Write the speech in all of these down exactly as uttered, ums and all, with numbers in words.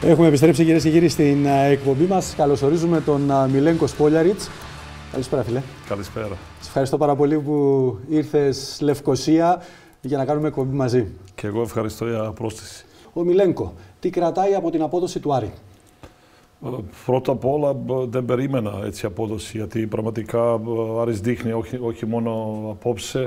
Έχουμε επιστρέψει, κυρίες και κύριοι, στην εκπομπή μας. Καλωσορίζουμε τον Μιλένκο Σπόλιαριτς. Καλησπέρα, φίλε. Καλησπέρα. Σας ευχαριστώ πάρα πολύ που ήρθες Λευκοσία για να κάνουμε εκπομπή μαζί. Και εγώ ευχαριστώ για πρόσθεση. Ο Μιλένκο, τι κρατάει από την απόδοση του Άρη? Πρώτα απ' όλα δεν περίμενα έτσι απόδοση, γιατί πραγματικά ο Άρης δείχνει όχι, όχι μόνο απόψε,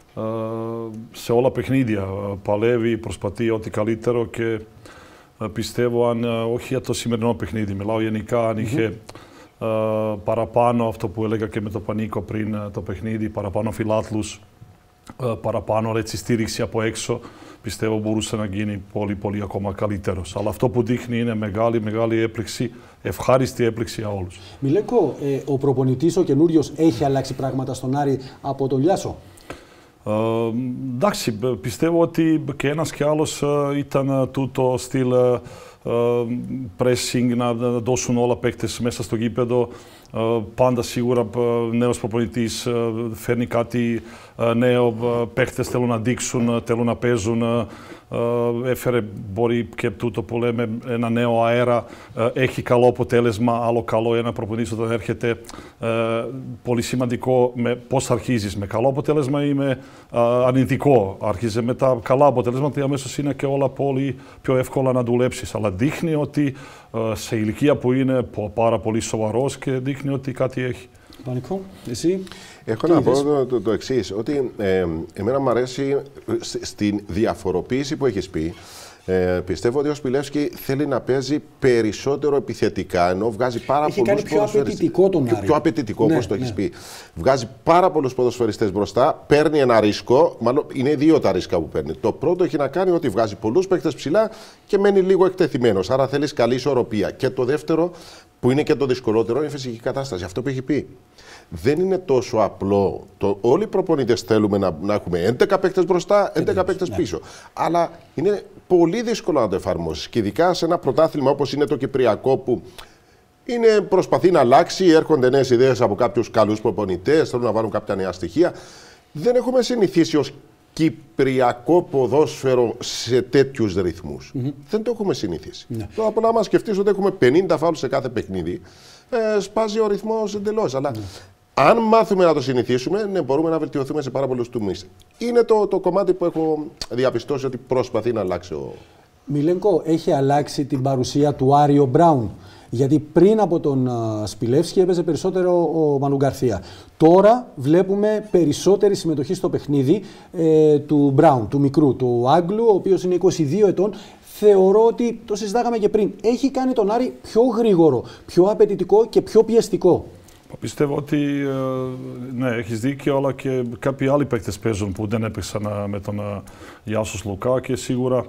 σε όλα παιχνίδια παλεύει, προσπαθεί ό,τι καλύτερο και πιστεύω, αν όχι για το σημερινό παιχνίδι, μιλάω γενικά, αν είχε mm-hmm. uh, παραπάνω αυτό που έλεγα και με το Πανίκο πριν uh, το παιχνίδι, παραπάνω φιλάθλους, uh, παραπάνω έτσι, στήριξη από έξω, πιστεύω μπορούσε να γίνει πολύ πολύ ακόμα καλύτερος. Αλλά αυτό που δείχνει είναι μεγάλη μεγάλη έπληξη, ευχάριστη έπληξη για όλους. Μιλένκο, ε, ο προπονητής ο καινούριος έχει αλλάξει πράγματα στον Άρη από τον Λιάσο? Uh, εντάξει, πιστεύω ότι και ένας και άλλος uh, ήταν uh, τούτο στυλ uh, uh, pressing, να, να δώσουν όλα παίκτες μέσα στο γήπεδο. Uh, πάντα σίγουρα uh, νέος προπονητής uh, φέρνει κάτι uh, νέο, uh, παίκτες θέλουν να δείξουν, uh, θέλουν να παίζουν. Uh, Uh, έφερε, μπορεί και τούτο που λέμε, ένα νέο αέρα, uh, έχει καλό αποτέλεσμα, άλλο καλό ένα προπονητής όταν έρχεται. Uh, πολύ σημαντικό με πώς αρχίζεις, με καλό αποτέλεσμα ή με uh, αρνητικό. Άρχιζε με τα καλά αποτελέσματα, αμέσως είναι και όλα πολύ πιο εύκολα να δουλέψεις. Αλλά δείχνει ότι uh, σε ηλικία που είναι πάρα πολύ σοβαρός και δείχνει ότι κάτι έχει. Πανικό, εσύ. Έχω να πω το, το, το εξής, ότι ε, εμένα μου αρέσει στην διαφοροποίηση που έχεις πει. Ε, πιστεύω ότι ο Σπιλεύσκι θέλει να παίζει περισσότερο επιθετικά, ενώ βγάζει πάρα έχει πολλούς κάνει πιο απαιτητικό τον Άρη. Πιο, πιο απαιτητικό, ναι, όπως το ναι. έχεις πει. Βγάζει πάρα πολλούς ποδοσφαιριστές μπροστά, παίρνει ένα ρίσκο, μάλλον είναι δύο τα ρίσκα που παίρνει. Το πρώτο έχει να κάνει ότι βγάζει πολλούς παίκτες ψηλά και μένει λίγο εκτεθειμένος, άρα θέλεις καλή ισορροπία. Και το δεύτερο, που είναι και το δυσκολότερο, είναι η φυσική κατάσταση. Αυτό που έχει πει. Δεν είναι τόσο απλό. Το, όλοι οι προπονητές θέλουμε να, να έχουμε έντεκα παίκτες μπροστά, έντεκα παίκτες ναι. πίσω. Αλλά είναι πολύ δύσκολο να το εφαρμόσεις. Και ειδικά σε ένα πρωτάθλημα όπως είναι το Κυπριακό, που είναι, προσπαθεί να αλλάξει, έρχονται νέες ιδέες από κάποιους καλούς προπονητές, θέλουν να βάλουν κάποια νέα στοιχεία. Δεν έχουμε συνηθίσει ως κυπριακό ποδόσφαιρο σε τέτοιους ρυθμούς. Mm-hmm. Δεν το έχουμε συνηθίσει. Mm-hmm. Τώρα, από να μας σκεφτείς ότι έχουμε πενήντα φάουλ σε κάθε παιχνίδι, ε, σπάζει ο ρυθμός εντελώς. Αλλά mm-hmm. αν μάθουμε να το συνηθίσουμε, ναι, μπορούμε να βελτιωθούμε σε πάρα πολλούς τομείς. Είναι το, το κομμάτι που έχω διαπιστώσει ότι προσπαθεί να αλλάξει ο... Μιλένκο, έχει αλλάξει την παρουσία του Άριο Μπράουν? Γιατί πριν από τον uh, Σπιλεύσκι έπαιζε περισσότερο ο Μανου Γκαρθία. Τώρα βλέπουμε περισσότερη συμμετοχή στο παιχνίδι ε, του Μπράουν, του μικρού, του Άγγλου, ο οποίος είναι είκοσι δύο ετών. Θεωρώ ότι, το συζητάγαμε και πριν, έχει κάνει τον Άρη πιο γρήγορο, πιο απαιτητικό και πιο πιεστικό. Πιστεύω ότι ναι, έχεις δίκιο, αλλά και κάποιοι άλλοι παίκτες παίζουν που δεν έπαιξαν με τον Γιάσος Λουκά και σίγουρα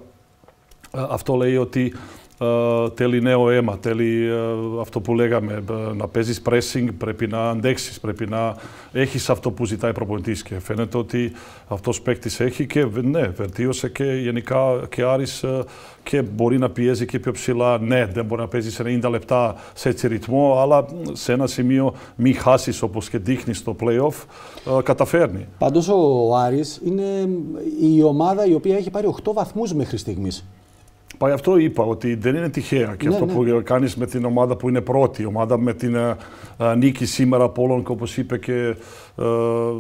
αυτό λέει ότι Uh, θέλει νέο αίμα, θέλει uh, αυτό που λέγαμε, uh, να παίζεις pressing, πρέπει να αντέξεις, πρέπει να έχεις αυτό που ζητάει προπονητής και φαίνεται ότι αυτός παίκτης έχει και ναι, βελτίωσε και γενικά και Άρης uh, και μπορεί να πιέζει και πιο ψηλά. Ναι, δεν μπορεί να παίζεις ενενήντα λεπτά σε έτσι ρυθμό, αλλά σε ένα σημείο μη χάσεις όπως και δείχνει στο play-off, uh, καταφέρνει. Πάντως ο Άρης είναι η ομάδα η οποία έχει πάρει οκτώ βαθμούς μέχρι στιγμής. Πάει αυτό είπα, ότι δεν είναι τυχαία και ναι, αυτό ναι. που κάνεις με την ομάδα που είναι πρώτη, η ομάδα με την uh, uh, νίκη σήμερα από όλων, όπως είπε και uh,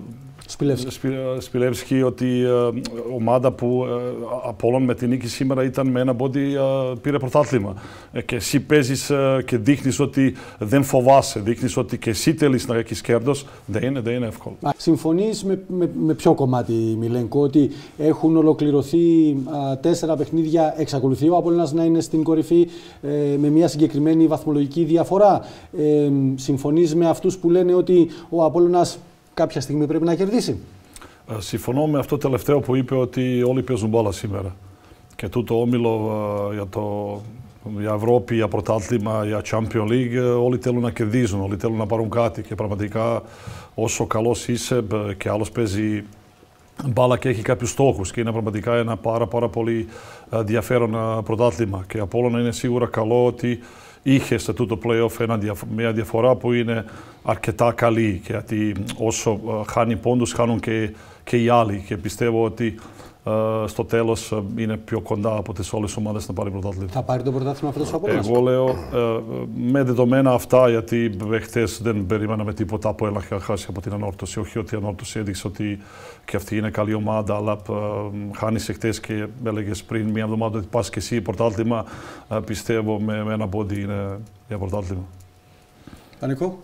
Σπιλεύσκι, ότι uh, ομάδα που uh, από όλων με την νίκη σήμερα ήταν με ένα πόδι uh, πήρε πρωτάθλημα. Uh, και εσύ παίζεις uh, και δείχνεις ότι δεν φοβάσαι, δείχνεις ότι και εσύ θέλεις να έχεις κέρδος, δεν είναι, δεν είναι εύκολο. Συμφωνείς με, με, με ποιο κομμάτι, Μιλένκο, ότι έχουν ολοκληρωθεί α, τέσσερα παιχνίδια, εξακολουθεί ο Απόλλωνας να είναι στην κορυφή ε, με μια συγκεκριμένη βαθμολογική διαφορά? Ε, συμφωνείς με αυτούς που λένε ότι ο Απόλλωνας κάποια στιγμή πρέπει να κερδίσει? Συμφωνώ με αυτό το τελευταίο που είπε, ότι όλοι παίζουν μπάλα σήμερα. Και τούτο όμιλο uh, για, το, για Ευρώπη, για πρωτάθλημα, για Champions League, όλοι θέλουν να κερδίζουν, όλοι θέλουν να πάρουν κάτι. Και πραγματικά όσο καλός είσαι και άλλος παίζει μπάλα και έχει κάποιους στόχους και είναι πραγματικά ένα πάρα, πάρα πολύ ενδιαφέρον πρωτάθλημα. Και από όλων είναι σίγουρα καλό ότι είχε σε τούτο play-off ένα, μια διαφορά που είναι αρκετά καλή, γιατί όσο χάνει πόντους χάνουν και, και οι άλλοι, και πιστεύω ότι στο τέλος είναι πιο κοντά από τις όλες ομάδες να πάρει πρωτάθλημα. Θα πάρει το πρωτάθλημα φέτος ο Απόλλωνας? Εγώ λέω με δεδομένα αυτά, γιατί χθες δεν περιμέναμε τίποτα από ένα χάσει από την Ανόρθωση. Όχι ότι η Ανόρθωση έδειξε ότι και αυτή είναι καλή ομάδα, αλλά χάνεις χθες και έλεγες πριν μια εβδομάδα ότι πας και εσύ πρωτάθλημα. Πιστεύω με, με ένα πόντι είναι για πρωτάθλημα. Πανικό.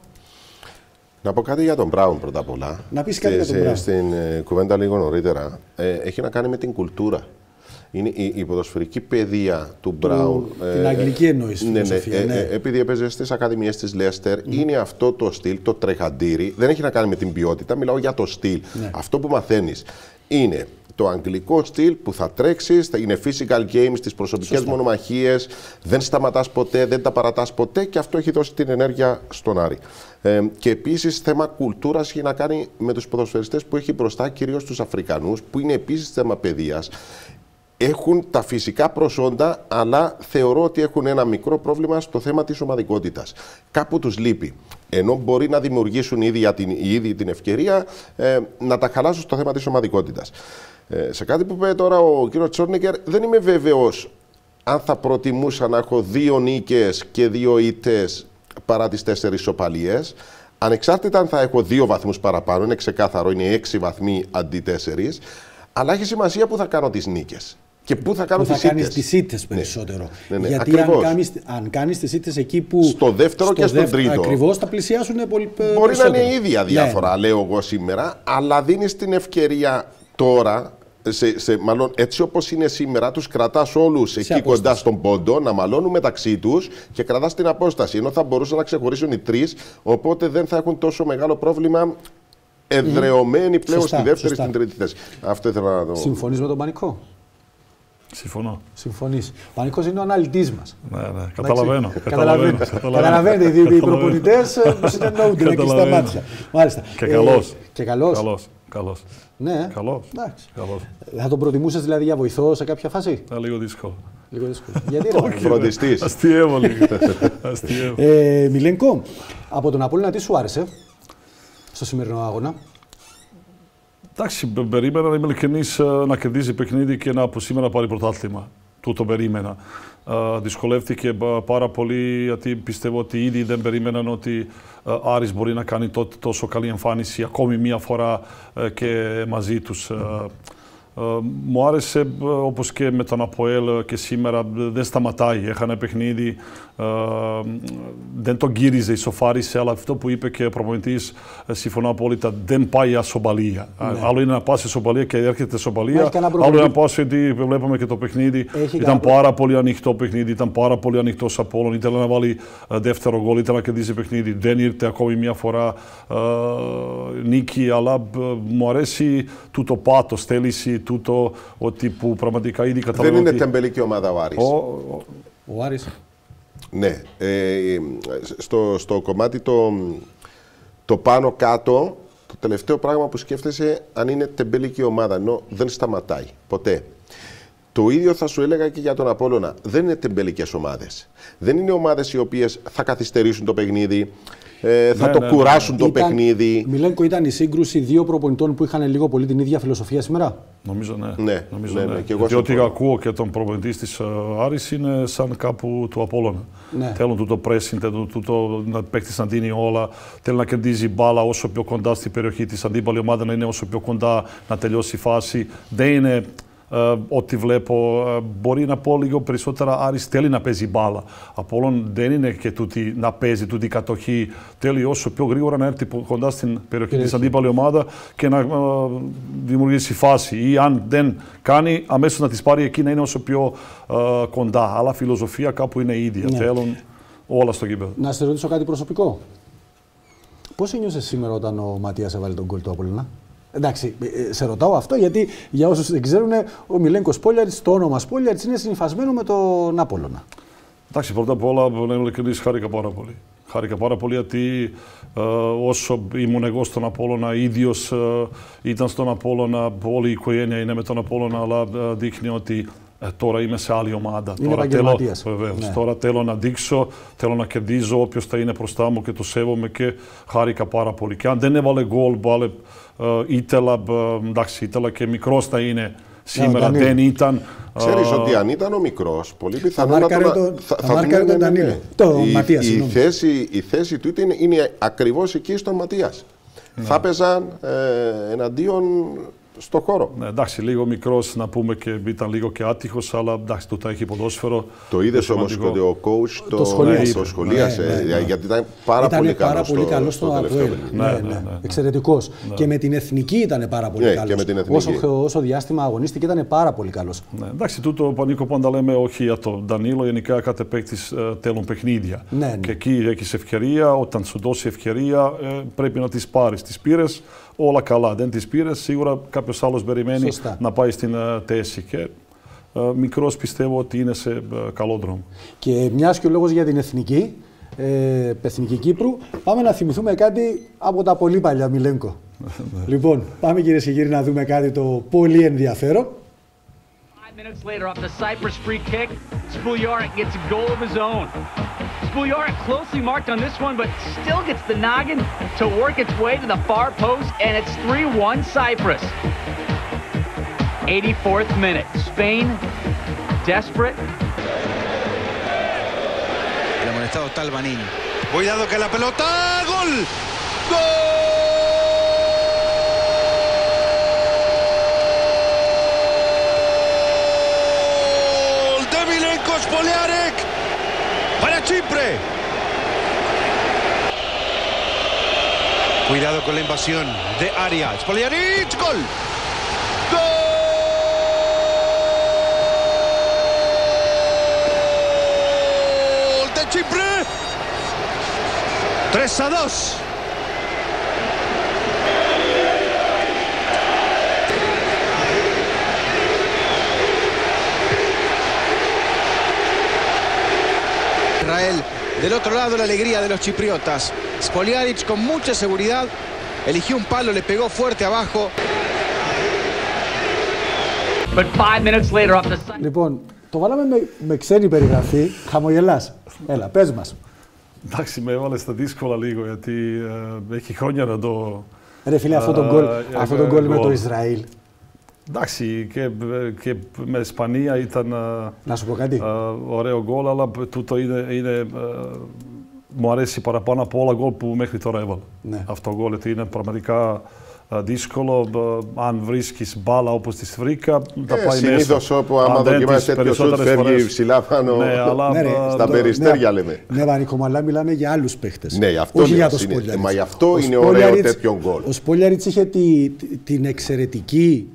Να πω κάτι για τον Μπράουν πρώτα απ' όλα. Να πεις κάτι για τον Μπράουν. Στην ε, κουβέντα λίγο νωρίτερα. Ε, έχει να κάνει με την κουλτούρα. Είναι η, η ποδοσφαιρική παιδεία του Μπράουν. Την ε, αγγλική εννοείς. Ναι, ναι, ε, ναι. Ε, επειδή έπαιζε στις ακαδημίες της Λέστερ, mm. είναι αυτό το στυλ, το τρεχαντήρι. Δεν έχει να κάνει με την ποιότητα, μιλάω για το στυλ. Ναι. Αυτό που μαθαίνεις είναι το αγγλικό στυλ που θα τρέξεις, θα είναι physical games, τις προσωπικές Σωστά. μονομαχίες, δεν σταματάς ποτέ, δεν τα παρατάς ποτέ και αυτό έχει δώσει την ενέργεια στον Άρη. Ε, και επίσης θέμα κουλτούρας έχει να κάνει με τους ποδοσφαιριστές που έχει μπροστά, κυρίως τους Αφρικανούς, που είναι επίσης θέμα παιδείας. Έχουν τα φυσικά προσόντα, αλλά θεωρώ ότι έχουν ένα μικρό πρόβλημα στο θέμα της ομαδικότητας. Κάπου τους λείπει. Ενώ μπορεί να δημιουργήσουν ήδη την, ήδη την ευκαιρία ε, να τα χαλάσουν στο θέμα της ομαδικότητας. Ε, σε κάτι που είπε τώρα ο κύριος Τσόρνικερ, δεν είμαι βέβαιος αν θα προτιμούσα να έχω δύο νίκες και δύο ήττες παρά τις τέσσερις ισοπαλίες. Ανεξάρτητα αν θα έχω δύο βαθμούς παραπάνω, είναι ξεκάθαρο, είναι έξι βαθμοί αντί τέσσερις, αλλά έχει σημασία που θα κάνω τις νίκες. Και πού θα κάνω που τις θα κάνεις ήττες. τις ήττες περισσότερο. Ναι, ναι, Γιατί ακριβώς. αν κάνεις, αν κάνεις τις ήττες εκεί που. Στο δεύτερο στο και στο δεύτερο, τρίτο. Ακριβώς θα πλησιάσουν πολύ περισσότερο. Μπορεί να είναι ίδια διάφορα, ναι. λέω εγώ σήμερα, αλλά δίνεις την ευκαιρία τώρα. Σε, σε, μάλλον έτσι όπως είναι σήμερα, τους κρατάς όλους σε εκεί απόσταση. Κοντά στον πόντο, να μαλώνουν μεταξύ τους και κρατάς την απόσταση. Ενώ θα μπορούσαν να ξεχωρίσουν οι τρεις, οπότε δεν θα έχουν τόσο μεγάλο πρόβλημα εδρεωμένοι πλέον σωστά, στη δεύτερη, σωστά. στην τρίτη θέση. Αυτό ήθελα να το. Συμφωνείς με τον Πανικό? Συμφωνώ. Συμφωνείς. Ο Πανικός είναι ο αναλυτής μας. Ναι, ναι. Καταλαβαίνω. Καταλαβαίνετε, οι προπονητές που συνεννοούνται εκεί στα μάτια. Μάλιστα. Και καλός. Και καλός. Καλός. Ναι. Καλός. Καλός. Θα τον προτιμούσες δηλαδή για βοηθό σε κάποια φάση? Ε, λίγο δύσκολο. Λίγο δύσκολο. Γιατί ρε φροντιστής. Αστιεύω λίγο. ε, Μιλένκο, από τον Απόλλωνα τι σου άρεσε στο σημερινό αγώνα? Εντάξει, περίμενα να είμαι ειλικρινής να κερδίζει παιχνίδι και να από σήμερα πάρει πρωτάθλημα. Τούτο περίμενα. Uh, δυσκολεύτηκε πάρα πολύ γιατί πιστεύω ότι ήδη δεν περίμεναν ότι uh, Άρης μπορεί να κάνει τότε τόσο καλή εμφάνιση ακόμη μία φορά uh, και μαζί τους. Uh, Uh, μου άρεσε uh, όπως και με τον Αποέλ uh, και σήμερα uh, δεν σταματάει, έχανε παιχνίδι, uh, δεν τον γύριζε, ισοφάρισε, αλλά αυτό που είπε και ο προπονητής, uh, συμφωνώ απόλυτα, δεν πάει ασοπαλία. Ναι. Uh, άλλο είναι να πας ισοπαλία και έρχεται ισοπαλία, άλλο είναι να πας γιατί βλέπαμε και το παιχνίδι, έχει ήταν πάρα προ... πολύ ανοιχτό παιχνίδι, ήταν πάρα πολύ ανοιχτό Απόλλων, ήθελε να βάλει uh, δεύτερο γκολ, ήθελε να κερδίσει παιχνίδι, δεν ήρθε ακόμη μια φορά uh, νίκη, αλλά uh, μου αρέσει τούτο πάθος, θέληση, τούτο ότι που πραγματικά ήδη καταλαβαίνω. Δεν είναι ότι... τεμπελική ομάδα ο Άρης. Ο, ο... ο Άρης. Ναι. Ε, στο, στο κομμάτι το, το πάνω κάτω, το τελευταίο πράγμα που σκέφτεσαι αν είναι τεμπελική ομάδα, ενώ δεν σταματάει ποτέ. Το ίδιο θα σου έλεγα και για τον Απόλλωνα. Δεν είναι τεμπελικές ομάδες. Δεν είναι ομάδες οι οποίες θα καθυστερήσουν το παιχνίδι. Ε, θα ναι, το ναι, κουράσουν ναι. το ήταν, παιχνίδι. Μιλένκο, ήταν η σύγκρουση δύο προπονητών που είχαν λίγο πολύ την ίδια φιλοσοφία σήμερα? Νομίζω ναι. Ναι, Νομίζω, ναι, ναι. ναι. Και εγώ διότι ακούω και τον προπονητή της Άρης είναι σαν κάπου του Απόλλωνα. Ναι. Θέλουν τούτο pressing, θέλουν τούτο να παίχτης να δίνει όλα, θέλουν να κερδίζει μπάλα όσο πιο κοντά στην περιοχή της αντίπαλη ομάδα, να είναι όσο πιο κοντά να τελειώσει η φάση. Δεν είναι Uh, ό,τι βλέπω, uh, μπορεί να πω λίγο περισσότερα Άρης θέλει να παίζει μπάλα. Απόλλων δεν είναι και τούτη να παίζει τούτη κατοχή. Θέλει όσο πιο γρήγορα να έρθει κοντά στην περιοχή της αντίπαλη ομάδα και να uh, δημιουργήσει φάση. Ή αν δεν κάνει, αμέσως να τις πάρει εκεί να είναι όσο πιο uh, κοντά. Αλλά φιλοσοφία κάπου είναι ίδια. Ναι. Θέλουν όλα στο γήπεδο. Να σε ρωτήσω κάτι προσωπικό. Πώς ένιωσες σήμερα όταν ο Ματίας έβαλε τον γκολ του Απόλλωνα? Εντάξει, σε ρωτάω αυτό γιατί για όσους δεν ξέρουν, ο Μιλένκος Σπόλιαρης, το όνομα Σπόλιαρης είναι συνυφασμένο με τον Απόλλωνα. Εντάξει, πρώτα απ' όλα, να είμαι ειλικρινής, χάρηκα πάρα πολύ. Χάρηκα πάρα πολύ γιατί ε, όσο ήμουν εγώ στον Απόλλωνα, ίδιος ε, ήταν στον Απόλλωνα, όλη η οικογένεια είναι με τον Απόλλωνα, αλλά ε, δείχνει ότι ε, τώρα είμαι σε άλλη ομάδα. Είναι τώρα, θέλω, βεβαίως, ναι. τώρα θέλω να δείξω, θέλω να κερδίζω όποιος θα είναι μπροστά μου και το σέβομαι και χάρηκα πάρα πολύ. Και αν δεν έβαλε γκολ, βάλε. Uh, ήθελα, uh, εντάξει, ήθελα και μικρός να είναι σήμερα δεν ήταν. Ξέρεις ότι αν ήταν ο μικρός, πολύ πιθανό να τον... Θα, θα μάρκαρε τον Ντανίλο. Το η, Ματίας, η, θέση, η θέση του είναι, είναι ακριβώς εκεί στον Ματίας. Ναι. Θα παίζαν ε, εναντίον στο χώρο. Ναι, εντάξει, λίγο μικρός να πούμε και ήταν λίγο και άτυχος, αλλά εντάξει, του τα έχει ποδόσφαιρο. Το είδες όμως ότι ο coach το, το σχολίασε, το σχολίασε ναι, ναι, ναι. γιατί ήταν πάρα ήταν πολύ πάρα καλός πολύ στο, καλό στο, στο τελευταίο. Ναι, ναι, ναι, ναι. Εξαιρετικός. Ναι. Και με την εθνική ήταν πάρα πολύ ναι, καλός. Όσο, όσο διάστημα αγωνίστηκε ήταν πάρα πολύ καλός. Ναι, εντάξει, τούτο Πανίκο πάντα λέμε όχι για τον Ντανίλο, γενικά κάθε παίκτης θέλουν παιχνίδια. Ναι, ναι. Και εκεί έχεις ευκαιρία, όταν σου δώσει ευκαιρία πρέπει να τις πάρεις. Τις πήρες, όλα καλά. Δεν τις πήρες, σίγουρα κάποιος άλλος περιμένει Σωστά. να πάει στην uh, θέση. Και uh, μικρός πιστεύω ότι είναι σε uh, καλό δρόμο. Και μιας και ο λόγος για την εθνική, ε, εθνική Κύπρου, πάμε να θυμηθούμε κάτι από τα πολύ παλιά Μιλένκο. Λοιπόν, πάμε κυρίες και κύριοι να δούμε κάτι το πολύ ενδιαφέρον. Minutes later, off the Cyprus free kick, Spuljaric gets a goal of his own. Spuljaric closely marked on this one, but still gets the noggin to work its way to the far post, and it's three one Cyprus. eighty-fourth minute, Spain desperate. El amonestado está Albanini. Cuidado que la pelota, gol, gol. Spuljaric para Chipre. Cuidado con la invasión de Arias. Spuljaric, gol. Gol de Chipre. tres a dos. Israel, del otro lado la alegría de los chipriotas. Spuljaric con mucha seguridad eligió un palo, le pegó fuerte abajo. But five minutes later off the side. Λοιπόν, το βάλαμε με, με ξένη περιγραφή. Χαμογελάς. Έλα, πες μας. Εντάξει, με έβαλε στα δύσκολα λίγο, γιατί ε, έχει χρόνια να το... Ρε φίλε, αυτό το γκολ, αυτό το γκολ με το Ισραήλ. Εντάξει, και, και με Ισπανία ήταν να σου πω κάτι. Uh, ωραίο γκολ, αλλά τούτο είναι, είναι uh, μου αρέσει παραπάνω από όλα γκολ που μέχρι τώρα έβαλα. Ναι. Αυτό το γκολ, γιατί είναι πραγματικά uh, δύσκολο. Uh, αν βρίσκεις μπάλα όπως τις βρήκα, τα ε, πάει συνήθως μέσα. Συνήθως όπου άμα δοκιμάσεις τέτοιο σουτ φεύγει ψηλά πάνω ναι, αλλά, ναι, ρε, στα περιστέρια ναι, λέμε. Ναι, Βανίκο, αλλά μιλάμε για άλλους παίχτες. Ναι, αυτό όχι είναι, για το είναι, Spuljaric. Μα γι' αυτό είναι ωραίο τέτοιο γκολ. Ο Spuljaric είχε τη, την εξαιρετική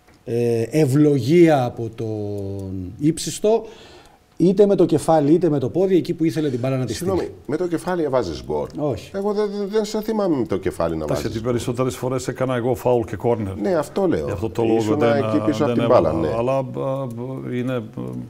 ευλογία από τον ύψιστο, είτε με το κεφάλι είτε με το πόδι, εκεί που ήθελε την μπάλα να τη στείλει. Συγγνώμη, με το κεφάλι έβαζες γκολ. Όχι. Εγώ δεν, δεν σε θυμάμαι με το κεφάλι να βάζεις. Γιατί περισσότερες φορές έκανα εγώ φάουλ και κόρνερ. Ναι, αυτό λέω. Γι' αυτό το λόγο Ήσουν δεν, εκεί πίσω δεν από την μπάλα. Ναι. Αλλά είναι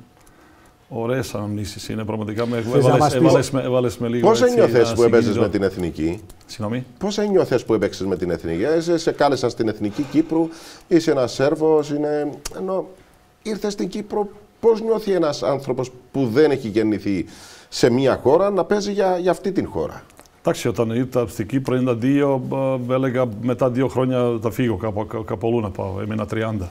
ωραίες αναμνήσεις. Είναι πραγματικά με έβαλες, έβαλες, με, έβαλες με λίγο. Πώς ένιωθες που έπαιζες με την εθνική? Συγγνώμη. Πώς ένιωθες που έπαιξες με την εθνική? Είσαι, σε κάλεσαν στην εθνική Κύπρου, είσαι ένας Σέρβος, είναι... ενώ ήρθες στην Κύπρο, πώς νιώθει ένας άνθρωπος που δεν έχει γεννηθεί σε μια χώρα να παίζει για, για αυτή την χώρα? Εντάξει, όταν ήρθα στην Κύπρο ενενήντα δύο, έλεγα μετά δύο χρόνια θα φύγω, κάπου, κάπου αλλού να πάω, έμεινα τριάντα.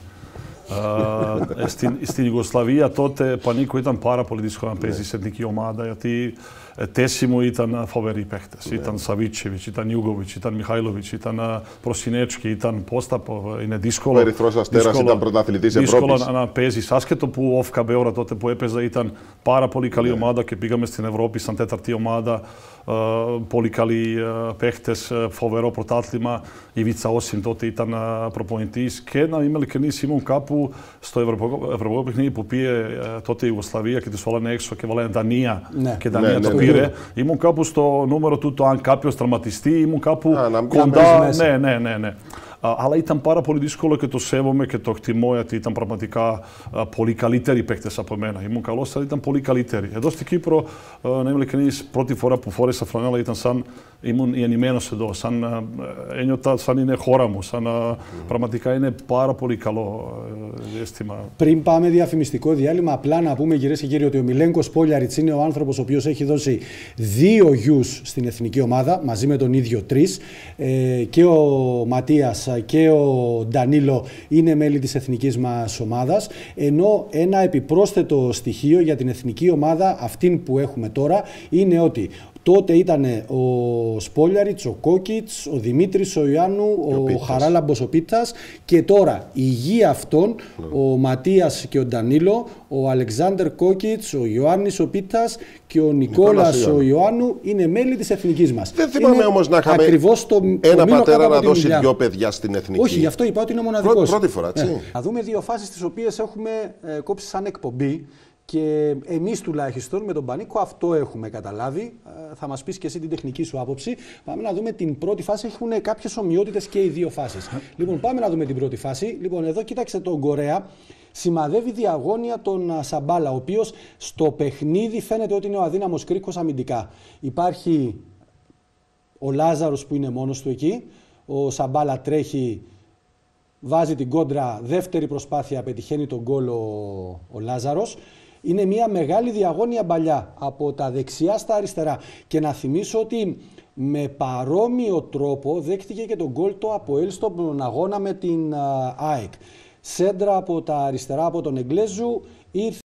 uh, στην, στην Ιουγκοσλαβία τότε Πανίκο ήταν πάρα πολύ δύσκολο να παίζει σε εθνική ομάδα, γιατί τέσσερι μου ήταν φοβεροί παίχτες. Ναι. Ήταν Σαβίτσεβιτς, ήταν Ιούγκοβιτς, ήταν Μιχάιλοβιτς, ήταν Προσινέτσκι, ήταν Πόστα. Είναι δύσκολο. Ο Ερυθρός Αστέρας ήταν πρωταθλητής Ευρώπης. Δύσκολο να παίζεις. Άσχετο που ο Όφκα Μπέωρα τότε που έπαιζε ήταν πάρα πολύ καλή ναι. ομάδα και πήγαμε στην Ευρώπη σαν τέταρτη ομάδα. Uh, πολύ καλοί uh, παίχτες, uh, φοβερό πρωτάθλημα. Η Βίτσα Όσιν τότε ήταν uh, προπονητής και να είμαι ειλικρινής, ήμουν κάπου στο ευρωπαϊκό, ευρωπαϊκό παιχνίδι που πήγε uh, τότε η Ιουγκοσλαβία και τους βάλανε έξω και βάλανε Δανία ναι. και Δανία ναι, το ναι, πήρε. ναι. Ήμουν κάπου στο νούμερο του, το αν κάποιος τραυματιστεί, ήμουν κάπου Α, κοντά. Ναι, ναι, ναι, ναι. Uh, αλλά ήταν πάρα πολύ δύσκολο και το σέβομαι και το εκτιμώ, γιατί ήταν πραγματικά uh, πολύ καλύτεροι παίκτες από μένα. Ήμουν καλός, αλλά ήταν πολύ καλύτεροι. Εδώ στην Κύπρο, uh, να είμαι ειλικρινής, πρώτη φορά που φόρεσα φλανέλα ήταν σαν ήμουν γεννημένος εδώ, σαν uh, ένιωτα σαν είναι χώρα μου, σαν uh, mm. πραγματικά είναι πάρα πολύ καλό uh, αίσθημα. Πριν πάμε διαφημιστικό διάλειμμα, απλά να πούμε κυρίες και κύριοι ότι ο Μιλένκο Spuljaric είναι ο άνθρωπος ο οποίος έχει δώσει δύο γιους στην εθνική ομάδα, μαζί με τον ίδιο τρεις, ε, και ο Ματίας Πίτας και ο Ντανίλο είναι μέλη της εθνικής μας ομάδας, ενώ ένα επιπρόσθετο στοιχείο για την εθνική ομάδα αυτήν που έχουμε τώρα είναι ότι τότε ήταν ο Σπόλιαριτς, ο Κόκιτς, ο Δημήτρης, ο Ιωάννου, ο, ο Χαράλαμπος, ο Πίτσας, και τώρα η γη αυτών, mm. ο Ματίας και ο Ντανίλο, ο Αλεξάνδερ Κόκιτς, ο Ιωάννης ο Πίτσας και ο Νικόλας, Νικόλας ο Ιωάννου είναι μέλη της εθνικής μας. Δεν θυμάμαι όμως να είχαμε το, ένα το πατέρα να δώσει δυο παιδιά στην εθνική. Όχι, γι' αυτό είπα ότι είναι μοναδικός. Πρώτη, πρώτη φορά, έτσι. Ε. Να δούμε δύο φάσεις τις οποίες έχουμε ε, κόψει σαν εκπομπή. Και εμείς τουλάχιστον με τον Πανίκο αυτό έχουμε καταλάβει. Θα μας πεις και εσύ την τεχνική σου άποψη. Πάμε να δούμε την πρώτη φάση. Έχουν κάποιες ομοιότητες και οι δύο φάσεις. Λοιπόν, πάμε να δούμε την πρώτη φάση. Λοιπόν, εδώ κοίταξε τον Κορέα. Σημαδεύει διαγώνια τον Σαμπάλα, ο οποίος στο παιχνίδι φαίνεται ότι είναι ο αδύναμος κρίκος αμυντικά. Υπάρχει ο Λάζαρος που είναι μόνος του εκεί. Ο Σαμπάλα τρέχει, βάζει την κόντρα, δεύτερη προσπάθεια, πετυχαίνει τον γκολ ο, ο Λάζαρος. Είναι μια μεγάλη διαγώνια μπαλιά από τα δεξιά στα αριστερά. Και να θυμίσω ότι με παρόμοιο τρόπο δέχτηκε και τον γκολ το ΑΠΟΕΛ στον αγώνα με την ΑΕΚ. Σέντρα από τα αριστερά από τον Εγγλέζου, ήρθε